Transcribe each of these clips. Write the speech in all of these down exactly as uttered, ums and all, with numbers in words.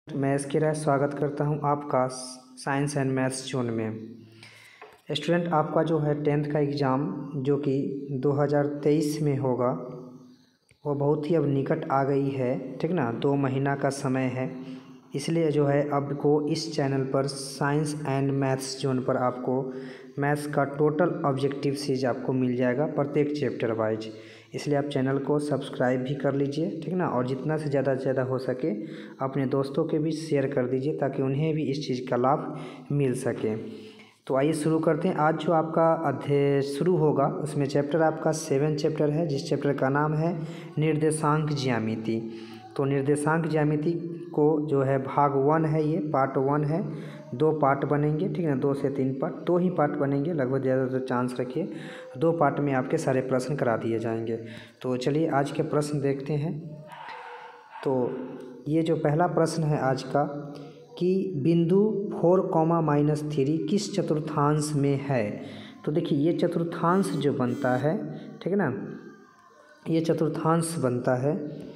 मैं इसके राय स्वागत करता हूं आपका साइंस एंड मैथ्स जोन में। स्टूडेंट, आपका जो है टेंथ का एग्ज़ाम जो कि दो हज़ार तेईस में होगा वो बहुत ही अब निकट आ गई है, ठीक ना। दो महीना का समय है, इसलिए जो है आपको इस चैनल पर साइंस एंड मैथ्स जोन पर आपको मैथ्स का टोटल ऑब्जेक्टिव सीरीज आपको मिल जाएगा प्रत्येक चैप्टर वाइज। इसलिए आप चैनल को सब्सक्राइब भी कर लीजिए, ठीक ना। और जितना से ज़्यादा से ज़्यादा हो सके अपने दोस्तों के बीच शेयर कर दीजिए ताकि उन्हें भी इस चीज़ का लाभ मिल सके। तो आइए शुरू करते हैं। आज जो आपका अध्याय शुरू होगा उसमें चैप्टर आपका सेवन चैप्टर है, जिस चैप्टर का नाम है निर्देशांक ज्यामिति। तो निर्देशांक ज्यामिति को जो है भाग वन है, ये पार्ट वन है। दो पार्ट बनेंगे, ठीक है ना, दो से तीन पार्ट, दो ही पार्ट बनेंगे लगभग, ज़्यादा तो चांस रखिए दो पार्ट में आपके सारे प्रश्न करा दिए जाएंगे। तो चलिए आज के प्रश्न देखते हैं। तो ये जो पहला प्रश्न है आज का कि बिंदु फोर कॉमा माइनस थ्री किस चतुर्थांश में है। तो देखिए ये चतुर्थांश जो बनता है, ठीक है ना, ये चतुर्थांश बनता है।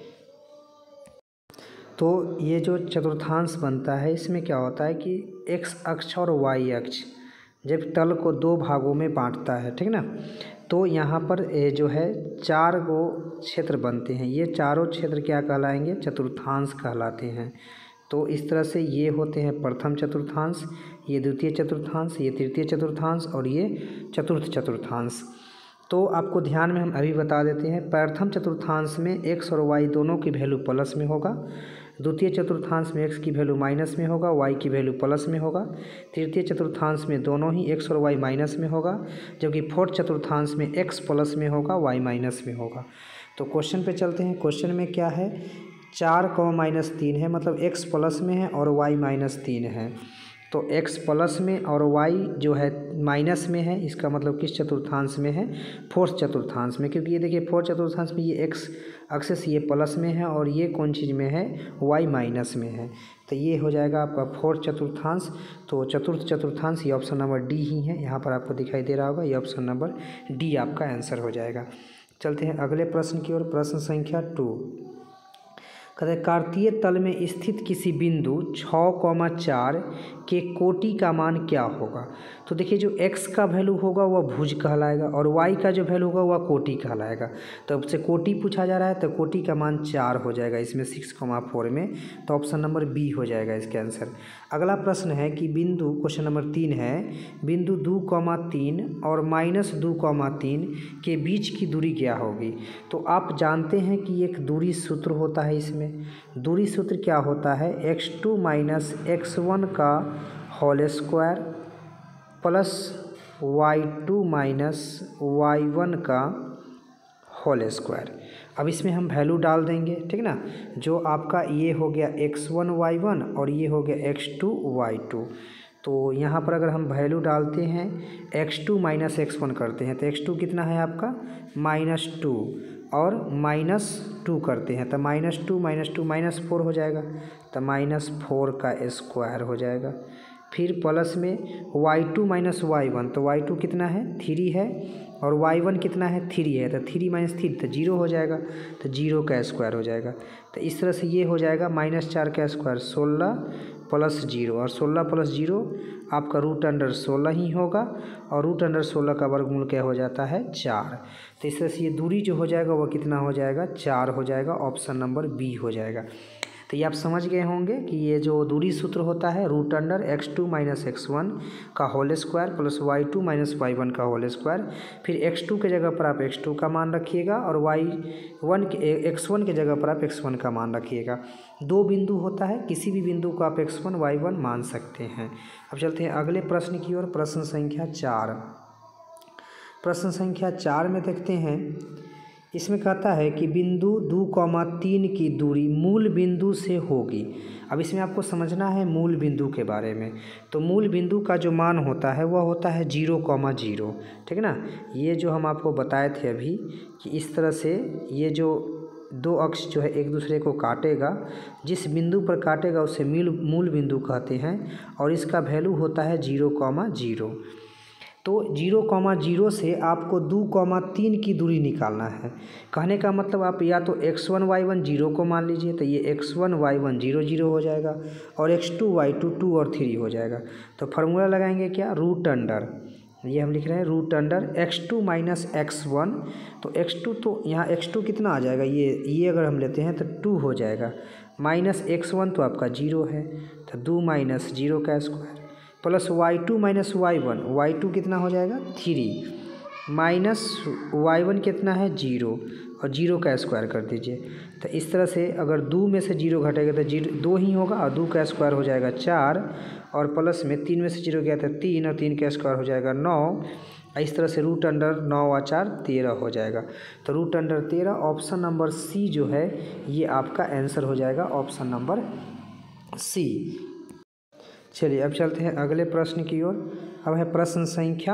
तो ये जो चतुर्थांश बनता है इसमें क्या होता है कि एक्स अक्ष और वाई अक्ष जब तल को दो भागों में बांटता है, ठीक ना, तो यहाँ पर ये जो है चार गो क्षेत्र बनते हैं। ये चारों क्षेत्र क्या कहलाएंगे? चतुर्थांश कहलाते हैं। तो इस तरह से ये होते हैं प्रथम चतुर्थांश, ये द्वितीय चतुर्थांश, ये तृतीय चतुर्थांश और ये चतुर्थ चतुर्थांश। तो आपको ध्यान में हम अभी बता देते हैं। प्रथम चतुर्थांश में एक्स और वाई दोनों की वैल्यू प्लस में होगा। द्वितीय चतुर्थांश में एक्स की वैल्यू माइनस में होगा, वाई की वैल्यू प्लस में होगा। तृतीय चतुर्थांश में दोनों ही एक्स और वाई माइनस में होगा, जबकि फोर्थ चतुर्थांश में एक्स प्लस में होगा, वाई माइनस में होगा। तो क्वेश्चन पे चलते हैं। क्वेश्चन में क्या है? चार कॉमा माइनस तीन है, मतलब एक्स प्लस में है और वाई माइनस तीन है। तो x प्लस में और y जो है माइनस में है, इसका मतलब किस चतुर्थांश में है? फोर्थ चतुर्थांश में। क्योंकि ये देखिए फोर्थ चतुर्थांश में ये x एक्सिस ये प्लस में है और ये कौन चीज़ में है? y माइनस में है। तो ये हो जाएगा आपका फोर्थ चतुर्थांश। तो चतुर्थ चतुर्थांश ये ऑप्शन नंबर डी ही है, यहाँ पर आपको दिखाई दे रहा होगा, ये ऑप्शन नंबर डी आपका आंसर हो जाएगा। चलते हैं अगले प्रश्न की ओर। प्रश्न संख्या टू कहते हैं कार्तीय तल में स्थित किसी बिंदु छः कॉमा चार के कोटि का मान क्या होगा। तो देखिए जो x का वैल्यू होगा वह भुज कहलाएगा और y का जो वैल्यू होगा वह कोटि कहलाएगा। तो अब से कोटि पूछा जा रहा है तो कोटि का मान चार हो जाएगा इसमें सिक्स कॉमा फोर में। तो ऑप्शन नंबर बी हो जाएगा इसके आंसर। अगला प्रश्न है कि बिंदु, क्वेश्चन नंबर तीन है, बिंदु दो कॉमा तीन और माइनस दो कॉमा तीन के बीच की दूरी क्या होगी। तो आप जानते हैं कि एक दूरी सूत्र होता है। इसमें दूरी सूत्र क्या होता है? X two minus x one का whole square plus y two minus y one का होल स्क्वायर। अब इसमें हम वैल्यू डाल देंगे, ठीक ना। जो आपका ये हो गया एक्स वन वाई वन और ये हो गया एक्स टू वाई टू। तो यहाँ पर अगर हम वैल्यू डालते हैं x two minus x one करते हैं तो एक्स टू कितना है आपका? माइनस टू और माइनस टू करते हैं तो minus two minus two minus four हो जाएगा, तो माइनस फोर का स्क्वायर हो जाएगा। फिर प्लस में y two minus y one, तो वाई टू कितना है? थ्री है और वाई वन कितना है? थ्री है, तो थ्री माइनस थ्री तो जीरो हो जाएगा, तो जीरो का स्क्वायर हो जाएगा। तो इस तरह से ये हो जाएगा माइनस चार का स्क्वायर सोलह प्लस जीरो, और सोलह प्लस जीरो आपका रूट अंडर सोलह ही होगा और रूट अंडर सोलह का वर्गमूल क्या हो जाता है? चार। तो इस तरह से ये दूरी जो हो जाएगा वह कितना हो जाएगा? चार हो जाएगा। ऑप्शन नंबर बी हो जाएगा। तो ये आप समझ गए होंगे कि ये जो दूरी सूत्र होता है root under x two minus x one का whole square plus y two minus y one का होल स्क्वायर। फिर एक्स टू के जगह पर आप एक्स टू का मान रखिएगा और वाई वन के एक्स वन के जगह पर आप एक्स वन का मान रखिएगा। दो बिंदु होता है, किसी भी बिंदु को आप एक्स वन वाई वन मान सकते हैं। अब चलते हैं अगले प्रश्न की ओर। प्रश्न संख्या चार। प्रश्न संख्या चार में देखते हैं, इसमें कहता है कि बिंदु दो कॉमा तीन की दूरी मूल बिंदु से होगी। अब इसमें आपको समझना है मूल बिंदु के बारे में। तो मूल बिंदु का जो मान होता है वह होता है जीरो कॉमा जीरो, ठीक है ना। ये जो हम आपको बताए थे अभी कि इस तरह से ये जो दो अक्ष जो है एक दूसरे को काटेगा, जिस बिंदु पर काटेगा उसे मूल मूल बिंदु कहते हैं और इसका वैल्यू होता है जीरो कॉमा जीरो। तो जीरो कॉमा जीरो से आपको दो कॉमा तीन की दूरी निकालना है। कहने का मतलब आप या तो x one y one zero को मान लीजिए, तो ये x one y one zero zero हो जाएगा और x two y two two और थ्री हो जाएगा। तो फार्मूला लगाएंगे क्या, रूट अंडर, ये हम लिख रहे हैं root under x two minus x one. तो एक्स टू तो यहाँ एक्स टू कितना आ जाएगा, ये ये अगर हम लेते हैं तो टू हो जाएगा, माइनस एक्स वन तो आपका जीरो है, तो दो माइनस जीरो का square plus y two minus y one, y two कितना हो जाएगा थ्री, माइनस वाई वन कितना है जीरो, और जीरो का स्क्वायर कर दीजिए। तो इस तरह से अगर दो में से जीरो घटेगा तो जीरो दो ही होगा, और दो का स्क्वायर हो जाएगा चार, और प्लस में तीन में से जीरो गया था तीन, और तीन का स्क्वायर हो जाएगा नौ। इस तरह से रूट अंडर नौ और चार तेरह हो जाएगा। तो रूट अंडर तेरह, ऑप्शन नंबर सी जो है ये आपका आंसर हो जाएगा, ऑप्शन नंबर सी। चलिए अब चलते हैं अगले प्रश्न की ओर। अब है प्रश्न संख्या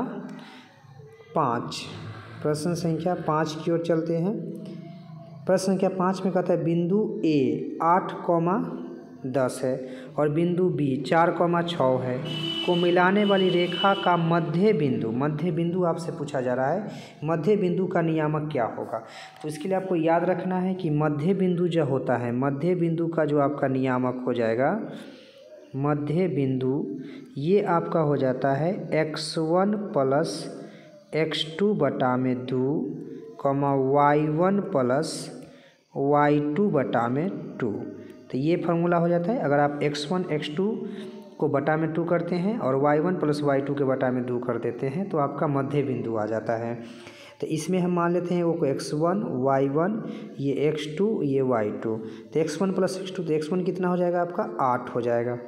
पाँच, प्रश्न संख्या पाँच की ओर चलते हैं। प्रश्न संख्या पाँच में कहता है बिंदु ए आठ कॉमा दस है और बिंदु बी चार कॉमा छः है को मिलाने वाली रेखा का मध्य बिंदु, मध्य बिंदु आपसे पूछा जा रहा है, मध्य बिंदु का नियामक क्या होगा। तो इसके लिए आपको याद रखना है कि मध्य बिंदु जो होता है, मध्य बिंदु का जो आपका नियामक हो जाएगा, मध्य बिंदु ये आपका हो जाता है x one plus x two बटा में दो comma y one plus y two बटा में टू। तो ये फार्मूला हो जाता है। अगर आप एक्स वन एक्स टू को बटा में टू करते हैं और y one plus y two के बटा में दो कर देते हैं तो आपका मध्य बिंदु आ जाता है। तो इसमें हम मान लेते हैं वो एक्स वन वाई वन, ये एक्स टू ये वाई टू। तो x one plus x two, तो एक्स वन कितना हो जाएगा आपका आठ हो जाएगा,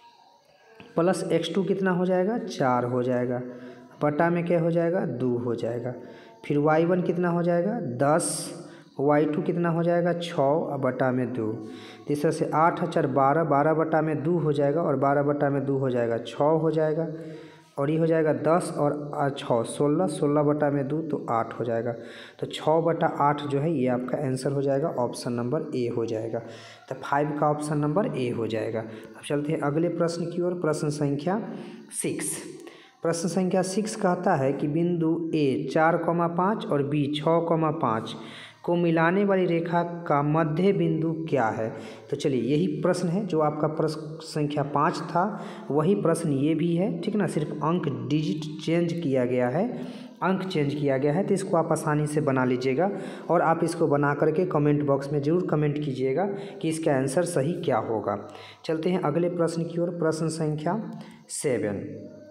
प्लस एक्स टू कितना हो जाएगा चार हो जाएगा, बटा में क्या हो जाएगा दो हो जाएगा। फिर वाई वन कितना हो जाएगा दस, वाई टू कितना हो जाएगा छः और बटा में दो। तो इस तरह से आठ चार बारह, बारह बटा में दो हो जाएगा और बारह बटा में दो हो जाएगा छः हो जाएगा, और ये हो जाएगा दस और छः सोलह, सोलह बटा में दो तो आठ हो जाएगा। तो छः बटा आठ जो है ये आपका आंसर हो जाएगा, ऑप्शन नंबर ए हो जाएगा। तो फाइव का ऑप्शन नंबर ए हो जाएगा। अब चलते हैं अगले प्रश्न की ओर, प्रश्न संख्या सिक्स। प्रश्न संख्या सिक्स कहता है कि बिंदु ए चार कॉमा पाँच और बी छः कॉमा पाँच को मिलाने वाली रेखा का मध्य बिंदु क्या है। तो चलिए यही प्रश्न है जो आपका प्रश्न संख्या पाँच था, वही प्रश्न ये भी है, ठीक ना। सिर्फ अंक डिजिट चेंज किया गया है, अंक चेंज किया गया है। तो इसको आप आसानी से बना लीजिएगा और आप इसको बना करके कमेंट बॉक्स में ज़रूर कमेंट कीजिएगा कि इसका आंसर सही क्या होगा। चलते हैं अगले प्रश्न की ओर, प्रश्न संख्या सेवन।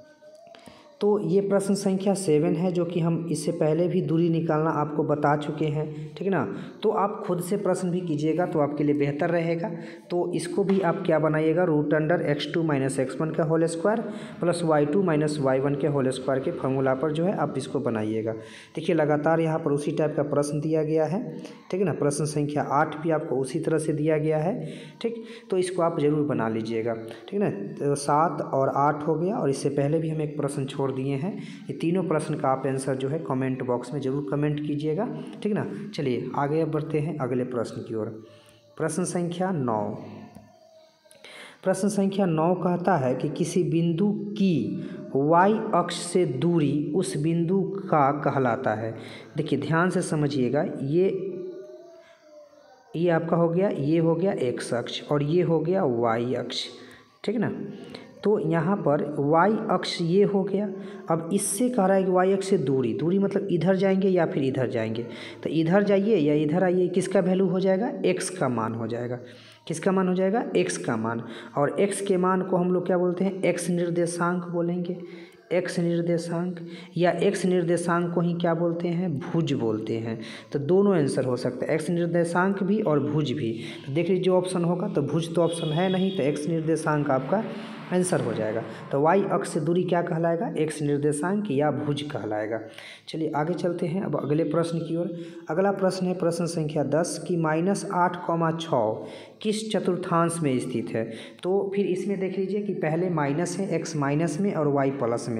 तो ये प्रश्न संख्या सेवन है जो कि हम इससे पहले भी दूरी निकालना आपको बता चुके हैं, ठीक है ना। तो आप खुद से प्रश्न भी कीजिएगा तो आपके लिए बेहतर रहेगा। तो इसको भी आप क्या बनाइएगा, root under x two minus x one का whole square plus y two minus y one के होल स्क्वायर के फॉर्मूला पर जो है आप इसको बनाइएगा। देखिए लगातार यहाँ पर उसी टाइप का प्रश्न दिया गया है, ठीक है ना। प्रश्न संख्या आठ भी आपको उसी तरह से दिया गया है, ठीक। तो इसको आप ज़रूर बना लीजिएगा, ठीक है ना। तो सात और आठ हो गया और इससे पहले भी हम एक प्रश्न छोड़ दिए हैं। ये तीनों प्रश्न का आप आंसर जो है कमेंट बॉक्स में जरूर कमेंट कीजिएगा, ठीक ना। चलिए आगे अब बढ़ते हैं अगले प्रश्न की ओर। प्रश्न संख्या नौ। प्रश्न संख्या नौ कहता है कि किसी बिंदु की y अक्ष से दूरी उस बिंदु का कहलाता है। देखिए ध्यान से समझिएगा, ये ये आपका हो गया, ये हो गया x अक्ष और ये हो गया y अक्ष, ठीक ना। तो यहाँ पर y अक्ष ये हो गया। अब इससे कह रहा है कि y अक्ष से दूरी, दूरी मतलब इधर जाएंगे या फिर इधर जाएंगे। तो इधर जाइए या इधर आइए, किसका वैल्यू हो जाएगा, x का मान हो जाएगा। किसका मान हो जाएगा, x का मान। और x के मान को हम लोग क्या बोलते हैं, x निर्देशांक बोलेंगे, x निर्देशांक, या x निर्देशांक को ही क्या बोलते हैं, भुज बोलते हैं। तो दोनों आंसर हो सकता है, x निर्देशांक भी और भुज भी। तो देख लीजिए जो ऑप्शन होगा, तो भुज तो ऑप्शन है नहीं, तो x निर्देशांक आपका आंसर हो जाएगा। तो y अक्ष से दूरी क्या कहलाएगा, x निर्देशांक या भुज कहलाएगा। चलिए आगे चलते हैं अब अगले प्रश्न की ओर। अगला प्रश्न है प्रश्न संख्या दस की माइनस आठ कॉमा छः किस चतुर्थांश में स्थित है। तो फिर इसमें देख लीजिए कि पहले माइनस है, x माइनस में और y प्लस में।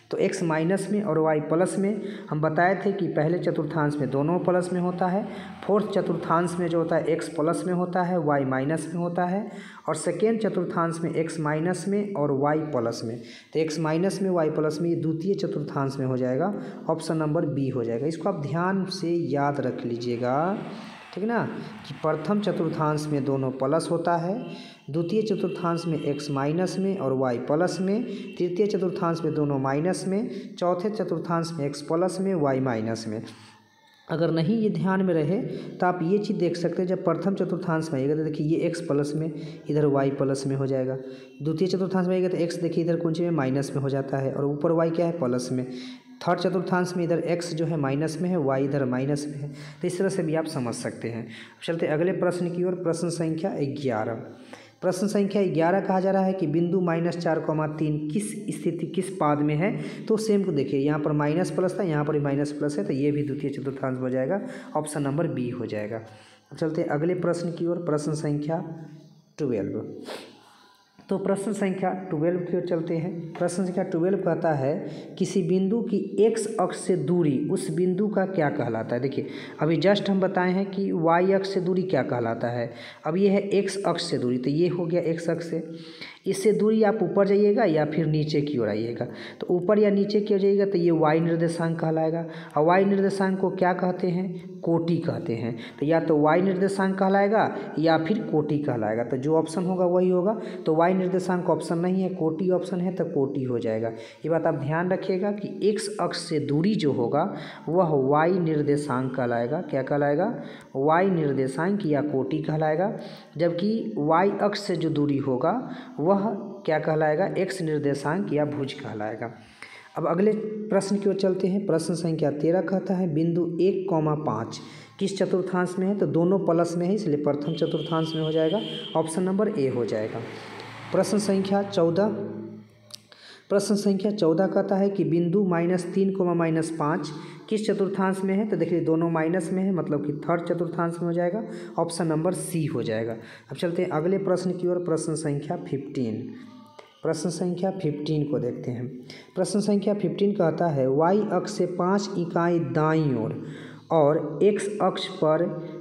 तो x माइनस में और y प्लस में हम बताए थे कि पहले चतुर्थांश में दोनों प्लस में होता है, फोर्थ चतुर्थांश में जो होता है x प्लस में होता है, y माइनस में होता है, और सेकेंड चतुर्थांश में x माइनस में और y प्लस में। तो x माइनस में y प्लस में ये द्वितीय चतुर्थांश में हो जाएगा, ऑप्शन नंबर बी हो जाएगा। इसको आप ध्यान से याद रख लीजिएगा, ठीक है ना, कि प्रथम चतुर्थांश में दोनों प्लस होता है, द्वितीय चतुर्थांश में x माइनस में और y प्लस में, तृतीय चतुर्थांश में दोनों माइनस में, चौथे चतुर्थांश में x प्लस में y माइनस में। अगर नहीं ये ध्यान में रहे तो आप ये चीज़ देख सकते हैं, जब प्रथम चतुर्थांश में आएगा तो देखिए ये x प्लस में, इधर y प्लस में हो जाएगा। द्वितीय चतुर्थांश में आएगा तो x देखिए इधर कुंजी में माइनस में हो जाता है और ऊपर y क्या है, प्लस में। थर्ड चतुर्थांश में इधर x जो है माइनस में है, y इधर माइनस में है। तो इस तरह से भी आप समझ सकते हैं। चलते अगले प्रश्न की ओर, प्रश्न संख्या ग्यारह। प्रश्न संख्या ग्यारह कहा जा रहा है कि बिंदु माइनस चार कॉमा तीन किस स्थिति किस पाद में है। तो सेम को देखिए, यहाँ पर माइनस प्लस था, यहाँ पर भी माइनस प्लस है, तो ये भी द्वितीय चतुर्थांश हो जाएगा, ऑप्शन नंबर बी हो जाएगा। चलते अगले प्रश्न की ओर, प्रश्न संख्या ट्वेल्व। तो प्रश्न संख्या ट्वेल्व की ओर चलते हैं। प्रश्न संख्या ट्वेल्व कहता है किसी बिंदु की एक्स अक्ष से दूरी उस बिंदु का क्या कहलाता है। देखिए अभी जस्ट हम बताए हैं कि वाई अक्ष से दूरी क्या कहलाता है। अब ये है एक्स अक्ष से दूरी, तो ये हो गया एक्स अक्ष से। इससे दूरी आप ऊपर जाइएगा या फिर नीचे की ओर आइएगा, तो ऊपर या नीचे की ओर जाइएगा तो ये वाई निर्देशांक कहलाएगा। और वाई निर्देशांक को क्या कहते हैं, कोटि कहते हैं। तो या तो वाई निर्देशांक कहलाएगा या फिर कोटि कहलाएगा, तो जो ऑप्शन होगा वही होगा। तो वाई निर्देशांक ऑप्शन नहीं है, कोटि ऑप्शन है, तो कोटि हो जाएगा। ये बात आप ध्यान रखिएगा कि एक्स अक्ष से दूरी जो होगा वह वाई निर्देशांक कहलाएगा। क्या कहलाएगा, वाई निर्देशांक या कोटि कहलाएगा। जबकि वाई अक्ष से जो दूरी होगा वह क्या कहलाएगा, एक्स निर्देशांक या भुज कहलाएगा। अब अगले प्रश्न की ओर चलते हैं। प्रश्न संख्या तेरह कहता है बिंदु एक कॉमा पाँच किस चतुर्थांश में है। तो दोनों प्लस में है, इसलिए प्रथम चतुर्थांश में हो जाएगा, ऑप्शन नंबर ए हो जाएगा। प्रश्न संख्या चौदह। प्रश्न संख्या चौदह कहता है कि बिंदु माइनस तीन कोमा माइनस पाँच किस चतुर्थांश में है। तो देखिए दोनों माइनस में है, मतलब कि थर्ड चतुर्थांश में हो जाएगा, ऑप्शन नंबर सी हो जाएगा। अब चलते हैं अगले प्रश्न की ओर। प्रश्न संख्या फिफ्टीन। प्रश्न संख्या फिफ्टीन को देखते हैं। प्रश्न संख्या फिफ्टीन कहता है वाई अक्ष से पाँच इकाई दाईं ओर और एक्स अक्ष पर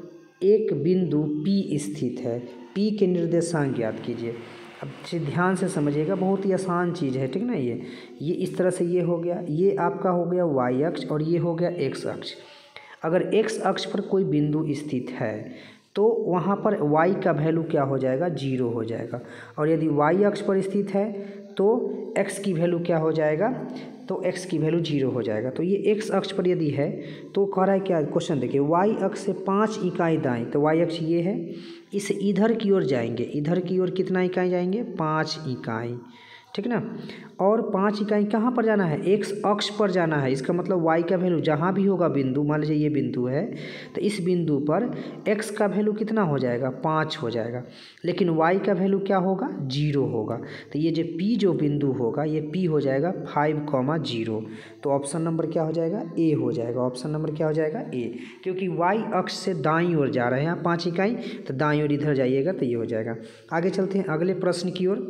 एक बिंदु पी स्थित है, पी के निर्देशांक ज्ञात कीजिए। अब ध्यान से समझिएगा, बहुत ही आसान चीज़ है, ठीक ना। ये ये इस तरह से ये हो गया, ये आपका हो गया वाई अक्ष और ये हो गया एक्स अक्ष। अगर एक्स अक्ष पर कोई बिंदु स्थित है तो वहाँ पर y का वैल्यू क्या हो जाएगा, जीरो हो जाएगा। और यदि y अक्ष पर स्थित है तो x की वैल्यू क्या हो जाएगा, तो x की वैल्यू जीरो हो जाएगा। तो ये x अक्ष पर यदि है तो कह रहा है क्या, क्वेश्चन देखिए y अक्ष से पाँच इकाई दाएं, तो y अक्ष ये है, इस इधर की ओर जाएंगे, इधर की ओर कितना इकाई जाएंगे, पाँच इकाई, ठीक ना। और पाँच इकाई कहाँ पर जाना है, एक्स अक्ष पर जाना है। इसका मतलब y का वैल्यू जहाँ भी होगा बिंदु, मान लीजिए ये बिंदु है, तो इस बिंदु पर x का वैल्यू कितना हो जाएगा, पाँच हो जाएगा। लेकिन y का वैल्यू क्या होगा, जीरो होगा। तो ये जो p जो बिंदु होगा ये p हो जाएगा फाइव कॉमा जीरो। तो ऑप्शन नंबर क्या हो जाएगा, ए हो जाएगा। ऑप्शन नंबर क्या हो जाएगा, ए, क्योंकि y अक्ष से दाईं ओर जा रहे हैं यहाँ पाँच इकाई, तो दाईं ओर इधर जाइएगा तो ये हो जाएगा। आगे चलते हैं अगले प्रश्न की ओर।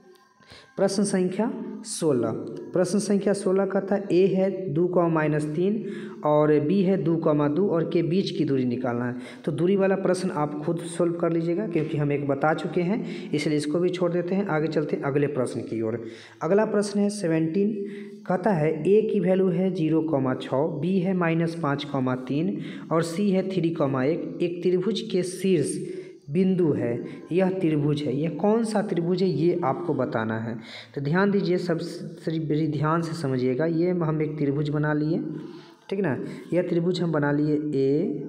प्रश्न संख्या सोलह। प्रश्न संख्या सोलह कहता है ए है दो कॉमा माइनस तीन और बी है दो कॉमा दो और के बीच की दूरी निकालना है। तो दूरी वाला प्रश्न आप खुद सोल्व कर लीजिएगा, क्योंकि हम एक बता चुके हैं, इसलिए इसको भी छोड़ देते हैं। आगे चलते हैं अगले प्रश्न की ओर। अगला प्रश्न है सेवेंटीन, कहता है ए की वैल्यू है जीरो कॉमा छः, बी है माइनस पाँच कॉमा तीन और सी है थ्री कॉमा एक। एक त्रिभुज के शीर्ष बिंदु है, यह त्रिभुज है, यह कौन सा त्रिभुज है ये आपको बताना है। तो ध्यान दीजिए, सब बड़ी ध्यान से समझिएगा। ये हम एक त्रिभुज बना लिए, ठीक ना। यह त्रिभुज हम बना लिए ए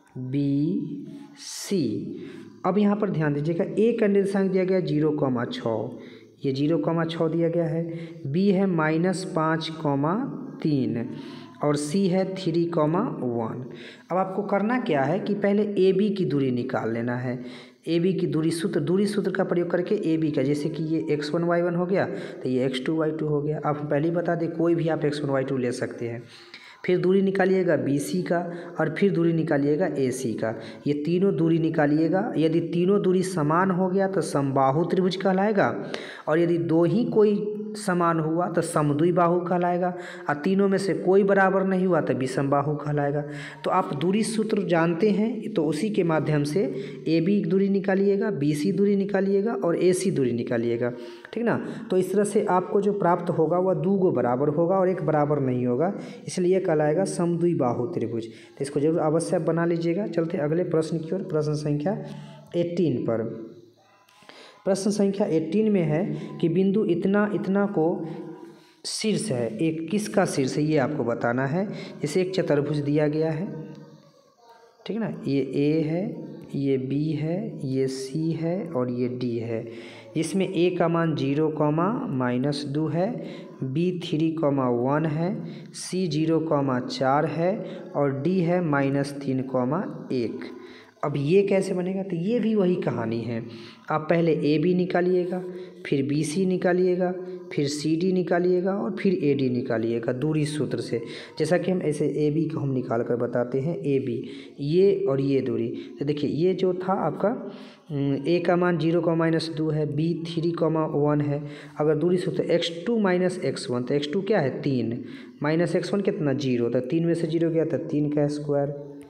बी सी। अब यहाँ पर ध्यान दीजिएगा, ए का निर्देशांक दिया गया जीरो कॉमा छः, ये जीरो कॉमा छः दिया गया है। बी है माइनस पाँच कॉमा तीन और सी है थ्री कॉमा वन। अब आपको करना क्या है कि पहले ए बी की दूरी निकाल लेना है। ए बी की दूरी सूत्र, दूरी सूत्र का प्रयोग करके ए बी का, जैसे कि ये एक्स वन वाई वन हो गया तो ये एक्स टू वाई टू हो गया। आप पहले ही बता दें, कोई भी आप एक्स वन वाई टू ले सकते हैं। फिर दूरी निकालिएगा बी सी का और फिर दूरी निकालिएगा ए सी का। ये तीनों दूरी निकालिएगा। यदि तीनों दूरी समान हो गया तो समबाहु त्रिभुज कहलाएगा, और यदि दो ही कोई समान हुआ तो समद्विबाहु कहलाएगा, और तीनों में से कोई बराबर नहीं हुआ तो विषमबाहु कहलाएगा। तो आप दूरी सूत्र जानते हैं, तो उसी के माध्यम से ए बी दूरी निकालिएगा, बी सी दूरी निकालिएगा और ए सी दूरी निकालिएगा, ठीक ना। तो इस तरह से आपको जो प्राप्त होगा वह दो गो बराबर होगा और एक बराबर नहीं होगा, इसलिए कहलाएगा समद्विबाहु त्रिभुज। तो इसको जरूर अवश्य बना लीजिएगा। चलते अगले प्रश्न की ओर, प्रश्न संख्या अठारह पर। प्रश्न संख्या अठारह में है कि बिंदु इतना इतना को शीर्ष है, एक किसका शीर्ष है ये आपको बताना है। जैसे एक चतुर्भुज दिया गया है, ठीक ना, ये ए है, ये बी है, ये सी है और ये डी है। इसमें ए का मान जीरो कॉमा माइनस दो है, बी थ्री कॉमा वन है, सी जीरो कॉमा चार है और डी है माइनस तीन कॉमा एक। अब ये कैसे बनेगा, तो ये भी वही कहानी है। आप पहले ए बी निकालिएगा, फिर बी सी निकालिएगा, फिर सी डी निकालिएगा और फिर ए डी निकालिएगा दूरी सूत्र से। जैसा कि हम ऐसे ए बी को हम निकाल कर बताते हैं, ए बी ये और ये दूरी। तो देखिए ये जो था आपका ए का मान जीरो कॉमा माइनस दो है, बी थ्री कॉमा वन है। अगर दूरी सूत्र x two minus x one, तो एक्स टू क्या है तीन, माइनस एक्स वन कितना जीरो, तो तीन में से जीरो गया तो तीन का स्क्वायर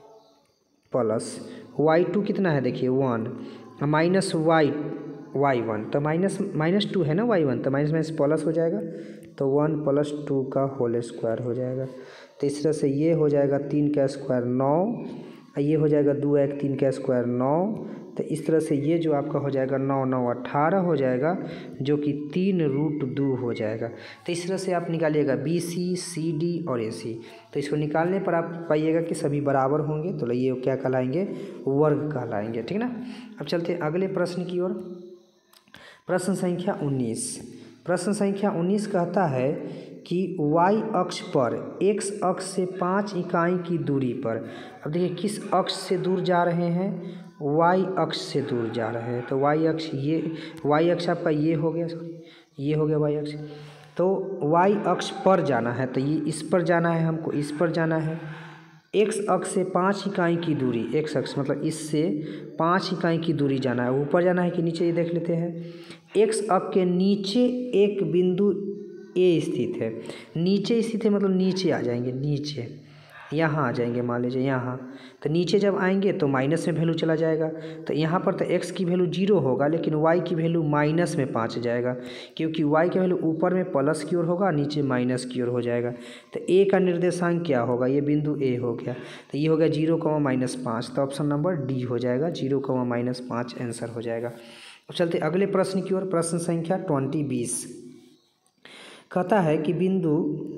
प्लस वाई टू कितना है देखिए one, minus y y one, तो माइनस माइनस टू है ना वाई वन, तो माइनस माइनस प्लस हो जाएगा, तो वन प्लस टू का होल स्क्वायर हो जाएगा। तो इस तरह से ये हो जाएगा तीन का स्क्वायर नौ, ये हो जाएगा दो एक तीन का स्क्वायर नौ। तो इस तरह से ये जो आपका हो जाएगा नौ नौ अट्ठारह हो जाएगा, जो कि तीन रूट दो हो जाएगा। तो इस तरह से आप निकालिएगा बी सी, सी डी और ए सी। तो इसको निकालने पर आप पाइएगा कि सभी बराबर होंगे, तो ये क्या कहलाएंगे, वर्ग कहलाएंगे, ठीक ना। अब चलते हैं अगले प्रश्न की ओर। प्रश्न संख्या उन्नीस। प्रश्न संख्या उन्नीस कहता है कि y अक्ष पर x अक्ष से पाँच इकाई की दूरी पर, अब देखिए किस अक्ष से दूर जा रहे हैं, y अक्ष से दूर जा रहे हैं। तो y अक्ष ये y अक्ष आपका ये हो गया, ये हो गया y अक्ष। तो y अक्ष पर जाना है, तो ये इस पर जाना है, हमको इस पर जाना है। x अक्ष से पाँच इकाई की दूरी, x अक्ष मतलब इससे पाँच इकाई की दूरी जाना है, ऊपर जाना है कि नीचे, ये देख लेते हैं। x अक्ष के नीचे एक बिंदु ए स्थित है, नीचे स्थित है मतलब नीचे आ जाएंगे, नीचे यहाँ आ जाएंगे, मान लीजिए यहाँ। तो नीचे जब आएंगे तो माइनस में वैल्यू चला जाएगा, तो यहाँ पर तो x की वैल्यू जीरो होगा, लेकिन y की वैल्यू माइनस में पाँच जाएगा, क्योंकि y की वैल्यू ऊपर में प्लस की ओर होगा, नीचे माइनस की ओर हो जाएगा। तो a का निर्देशांक क्या होगा, ये बिंदु a हो गया, तो ये हो गया जीरो कॉमा माइनस पाँच। तो ऑप्शन नंबर डी हो जाएगा, जीरो कॉमा माइनस पाँच आंसर हो जाएगा। अब चलते अगले प्रश्न की ओर। प्रश्न संख्या ट्वेंटी बीस कहता है कि बिंदु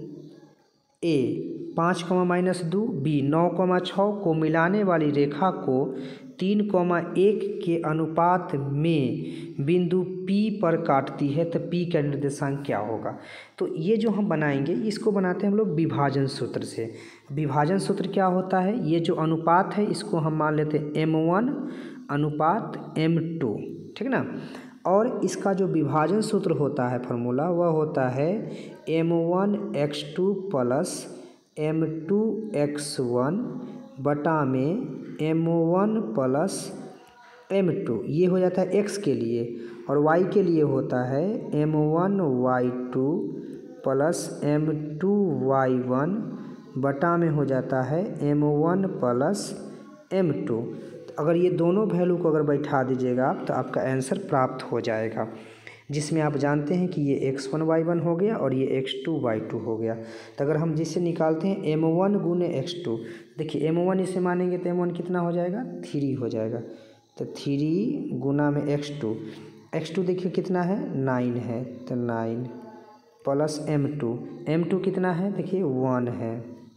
ए पाँच कॉमा माइनस दो, बी नौ कॉमा छः को मिलाने वाली रेखा को तीन कॉमा एक के अनुपात में बिंदु P पर काटती है, तो P का निर्देशांक क्या होगा। तो ये जो हम बनाएंगे इसको बनाते हैं हम लोग विभाजन सूत्र से। विभाजन सूत्र क्या होता है, ये जो अनुपात है इसको हम मान लेते हैं एम वन अनुपात एम टू, ठीक ना। और इसका जो विभाजन सूत्र होता है फार्मूला, वह होता है m one x two plus m two x one बटा में m one plus m two, ये हो जाता है x के लिए, और y के लिए होता है m one y two plus m two y one बटा में हो जाता है m one plus m two. अगर ये दोनों वैल्यू को अगर बैठा दीजिएगा आप, तो आपका आंसर प्राप्त हो जाएगा, जिसमें आप जानते हैं कि ये एक्स वन वाई वन हो गया और ये एक्स टू वाई टू हो गया। तो अगर हम जिससे निकालते हैं एम वन गुने एक्स टू, देखिए एम वन इसे मानेंगे तो एम वन कितना हो जाएगा, थ्री हो जाएगा। तो थ्री गुना में एक्स टू, एक्स टू देखिए कितना है, नाइन है, तो nine plus m two, m two कितना है देखिए वन है,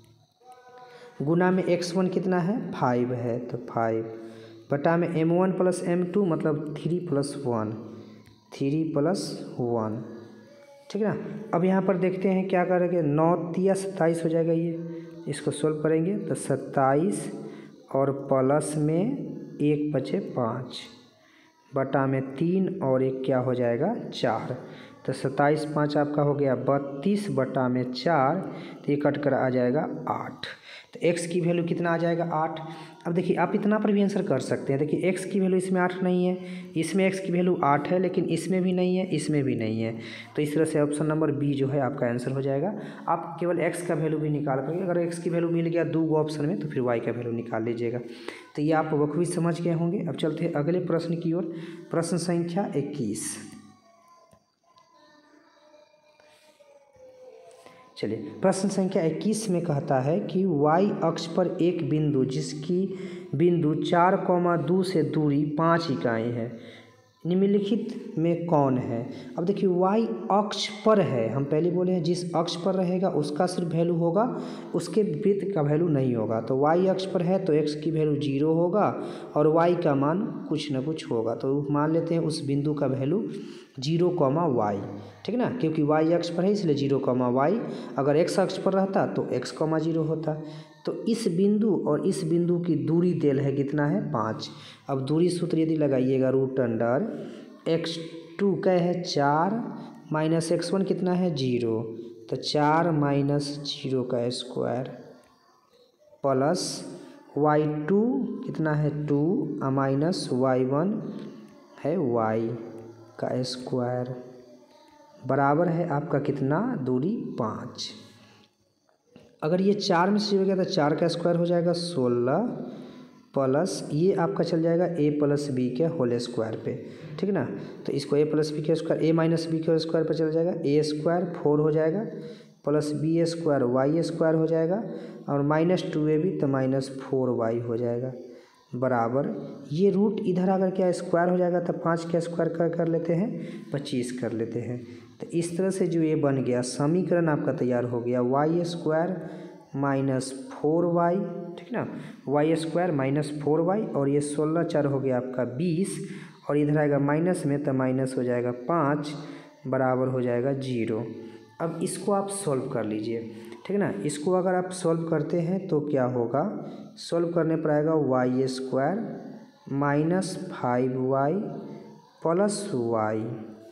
गुना में एक्स वन कितना है, फाइव है, तो फाइव बटा में m one plus m two मतलब three plus one, three plus one, ठीक है ना। अब यहाँ पर देखते हैं क्या करेंगे, नौ तिया सत्ताईस हो जाएगा, ये इसको सोल्व करेंगे तो सत्ताईस और प्लस में एक बचे पाँच बटा में तीन और एक क्या हो जाएगा, चार। तो सत्ताईस पाँच आपका हो गया बत्तीस बटा में चार, तो ये कट कर आ जाएगा आठ। तो x की वैल्यू कितना आ जाएगा आठ। अब देखिए आप इतना पर भी आंसर कर सकते हैं। देखिए x की वैल्यू इसमें आठ नहीं है, इसमें x की वैल्यू आठ है, लेकिन इसमें भी नहीं है, इसमें भी नहीं है। तो इस तरह से ऑप्शन नंबर बी जो है आपका आंसर हो जाएगा। आप केवल x का वैल्यू भी निकाल करके, अगर x की वैल्यू मिल गया दो गो ऑप्शन में, तो फिर y का वैल्यू निकाल लीजिएगा। तो ये आप बखूबी समझ गए होंगे। अब चलते हैं अगले प्रश्न की ओर। प्रश्न संख्या इक्कीस। चलिए प्रश्न संख्या इक्कीस में कहता है कि y अक्ष पर एक बिंदु जिसकी बिंदु चार कौमा दो से दूरी पाँच इकाई है, निम्नलिखित में कौन है। अब देखिए y अक्ष पर है, हम पहले बोले हैं जिस अक्ष पर रहेगा उसका सिर्फ वैल्यू होगा, उसके वृत्त का वैल्यू नहीं होगा। तो y अक्ष पर है तो x की वैल्यू जीरो होगा और y का मान कुछ न कुछ होगा। तो मान लेते हैं उस बिंदु का वैल्यू जीरो कॉमा वाई, ठीक ना, क्योंकि y अक्ष पर है इसलिए जीरो कॉमा वाई। अगर x अक्ष पर रहता तो x कॉमा जीरो होता। तो इस बिंदु और इस बिंदु की दूरी देल है कितना है पाँच। अब दूरी सूत्र यदि लगाइएगा रूट अंडर एक्स टू का है चार माइनस एक्स वन कितना है जीरो, तो चार माइनस जीरो का स्क्वायर प्लस वाई टू कितना है टू माइनस वाई वन है वाई का स्क्वायर बराबर है आपका कितना दूरी पाँच। अगर ये चार में से हो गया तो चार का स्क्वायर हो जाएगा सोलह प्लस ये आपका चल जाएगा ए प्लस बी के होल स्क्वायर पे, ठीक ना। तो इसको ए प्लस बी के स्क्वायर ए माइनस बी के स्क्वायर पे चल जाएगा, ए स्क्वायर फोर हो जाएगा plus b square y square हो जाएगा और माइनस टू ए बी तो माइनस फोर वाई हो जाएगा बराबर ये रूट इधर अगर क्या स्क्वायर हो जाएगा तो पाँच का स्क्वायर कर कर लेते हैं पच्चीस कर लेते हैं। तो इस तरह से जो ये बन गया समीकरण आपका तैयार हो गया y square minus four y, ठीक ना, y square minus four y और ये सोलह चार हो गया आपका बीस और इधर आएगा माइनस में तो माइनस हो जाएगा पाँच बराबर हो जाएगा जीरो। अब इसको आप सॉल्व कर लीजिए, ठीक ना। इसको अगर आप सॉल्व करते हैं तो क्या होगा, सॉल्व करने पर आएगा y square minus five y plus y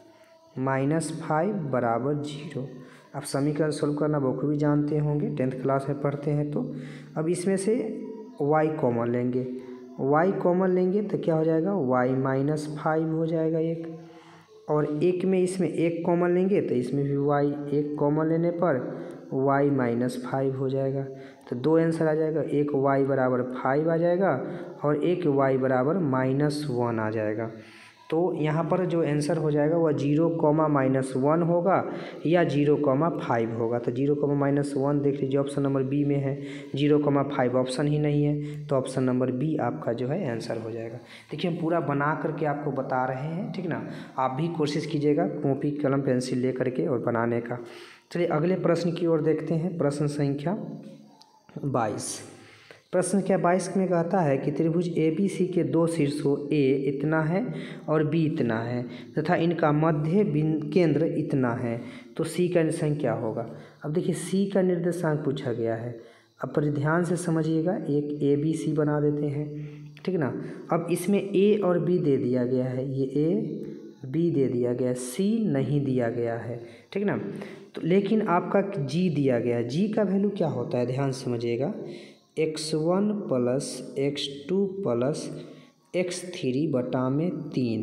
minus five बराबर जीरो। आप समीकरण सॉल्व करना बखूबी जानते होंगे, टेंथ क्लास में पढ़ते हैं। तो अब इसमें से y कॉमन लेंगे, y कॉमन लेंगे तो क्या हो जाएगा y माइनस फाइव हो जाएगा एक, और एक में इसमें एक कॉमन लेंगे तो इसमें भी y एक कॉमन लेने पर y माइनस फाइव हो जाएगा। तो दो आंसर आ जाएगा, एक y बराबर फाइव आ जाएगा और एक y बराबर माइनस वन आ जाएगा। तो यहाँ पर जो आंसर हो जाएगा वह जीरो कॉमा माइनस वन होगा या जीरो कॉमा फाइव होगा। तो जीरो कॉमा माइनस वन देख लीजिए ऑप्शन नंबर बी में है, जीरो कॉमा फाइव ऑप्शन ही नहीं है तो ऑप्शन नंबर बी आपका जो है आंसर हो जाएगा। देखिए हम पूरा बना करके आपको बता रहे हैं, ठीक ना। आप भी कोशिश कीजिएगा कॉपी कलम पेंसिल ले करके और बनाने का। चलिए अगले प्रश्न की ओर देखते हैं। प्रश्न संख्या बाईस। प्रश्न संख्या बाईस में कहता है कि त्रिभुज ए बी सी के दो शीर्षों ए इतना है और बी इतना है तथा इनका मध्य बिंदु केंद्र इतना है, तो सी का निर्देशांक क्या होगा। अब देखिए सी का निर्देशांक पूछा गया है। अब पर ध्यान से समझिएगा, एक ए बी सी बना देते हैं, ठीक ना। अब इसमें ए और बी दे दिया गया है, ये ए बी दे दिया गया, सी नहीं दिया गया है, ठीक ना। तो लेकिन आपका जी दिया गया, जी का वैल्यू क्या होता है ध्यान समझिएगा, x one plus x two plus x three बटा में तीन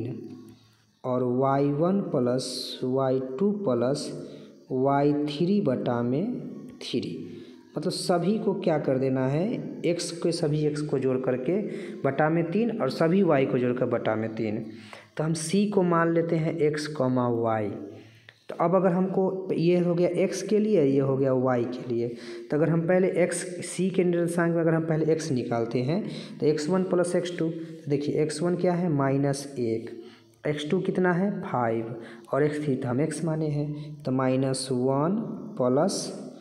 और y one plus y two plus y three बटा में थ्री। मतलब सभी को क्या कर देना है, एक्स के सभी एक्स को जोड़ करके बटा में तीन और सभी वाई को जोड़कर बटा में तीन। तो हम सी को मान लेते हैं एक्स कॉमा वाई। तो अब अगर हमको ये हो गया x के लिए, ये हो गया y के लिए, तो अगर हम पहले x c के निर्देशांक में अगर हम पहले x निकालते हैं तो x one plus x two, देखिए एक्स वन क्या है माइनस एक, एक्स टू कितना है फाइव और एक्स थ्री तो हम x माने हैं, तो माइनस वन प्लस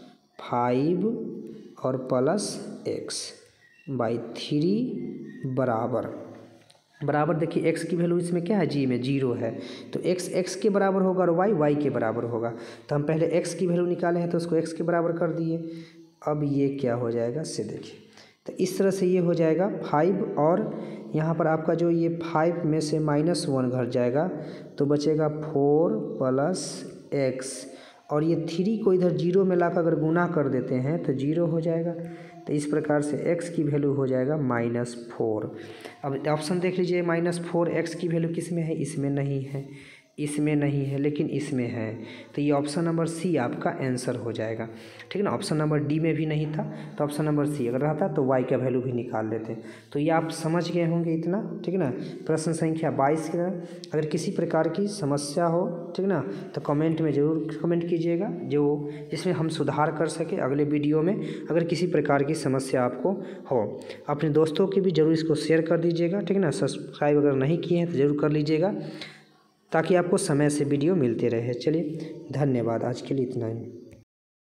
फाइव और प्लस एक्स बाई थ्री बराबर बराबर देखिए x की वैल्यू इसमें क्या है जी में जीरो है, तो x x के बराबर होगा और y y के बराबर होगा। तो हम पहले x की वैल्यू निकाले हैं तो उसको x के बराबर कर दिए। अब ये क्या हो जाएगा से देखिए, तो इस तरह से ये हो जाएगा फाइव और यहाँ पर आपका जो ये फाइव में से माइनस वन घट जाएगा तो बचेगा फोर प्लस एक्स और ये थ्री को इधर जीरो में लाकर अगर गुना कर देते हैं तो जीरो हो जाएगा। तो इस प्रकार से एक्स की वैल्यू हो जाएगा माइनस फोर। अब ऑप्शन देख लीजिए, माइनस फोर एक्स की वैल्यू किस में है, इसमें नहीं है, इसमें नहीं है, लेकिन इसमें है, तो ये ऑप्शन नंबर सी आपका आंसर हो जाएगा। ठीक है ना, ऑप्शन नंबर डी में भी नहीं था, तो ऑप्शन नंबर सी अगर रहता तो वाई का वैल्यू भी निकाल लेते। तो ये आप समझ गए होंगे इतना। ठीक है ना, प्रश्न संख्या बाईस का अगर किसी प्रकार की समस्या हो, ठीक ना, तो कमेंट में ज़रूर कमेंट कीजिएगा, जो जिसमें हम सुधार कर सके अगले वीडियो में। अगर किसी प्रकार की समस्या आपको हो, अपने दोस्तों की भी ज़रूर इसको शेयर कर दीजिएगा। ठीक है ना, सब्सक्राइब अगर नहीं किए हैं तो ज़रूर कर लीजिएगा, ताकि आपको समय से वीडियो मिलते रहे। चलिए धन्यवाद, आज के लिए इतना ही।